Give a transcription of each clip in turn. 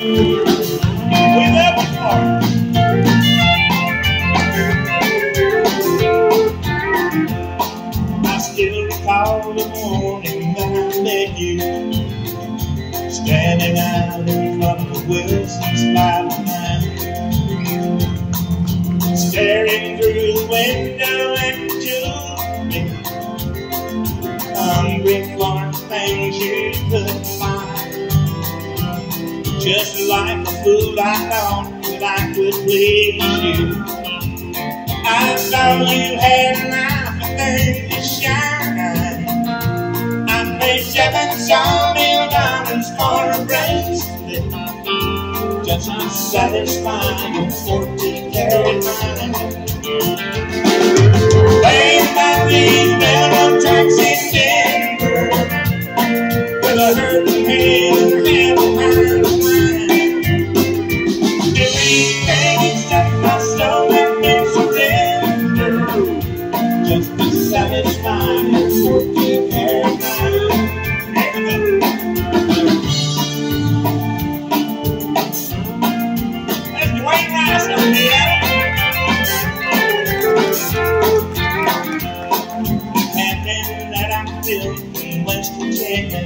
We love you for it. I still recall the morning when I met you, standing out in front of Wilson's 509, staring through the window at me, hungry for things you couldn't find. Just like a fool, I thought that I could please you. I saw you had an eye for things to shine. I paid $7 million for a bracelet just to satisfy your 14-karat mind. Laying by these railroad tracks in Denver with a hurting head and half a pound of wine. Everything except my soul had been surrendered just to satisfy your 14-karat mind. That's Dwayne Rice on the album. In West Virginia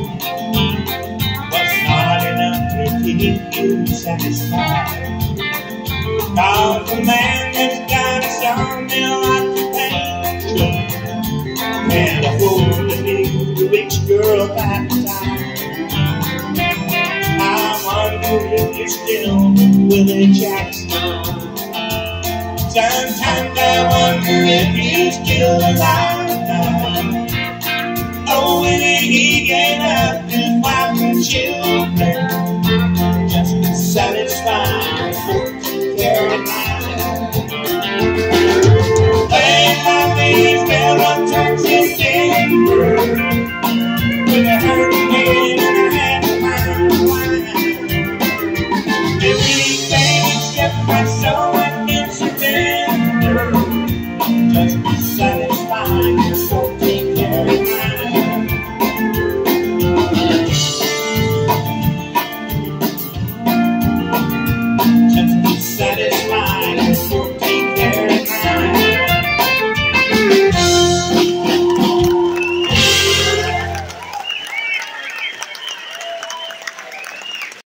was not enough to keep you satisfied. Cause the man that's got a sawmill occupation can't afford to be the rich girl that time. I wonder if you're still Willie Jackson. Sometimes I wonder if you're still alive. Oh, Willie, he gave up his wife and children just to satisfy 14-karat mind. Laying by these railroad tracks in Denver with a hurting head and a half a pound of wine. Everything except my soul had been surrendered just to satisfy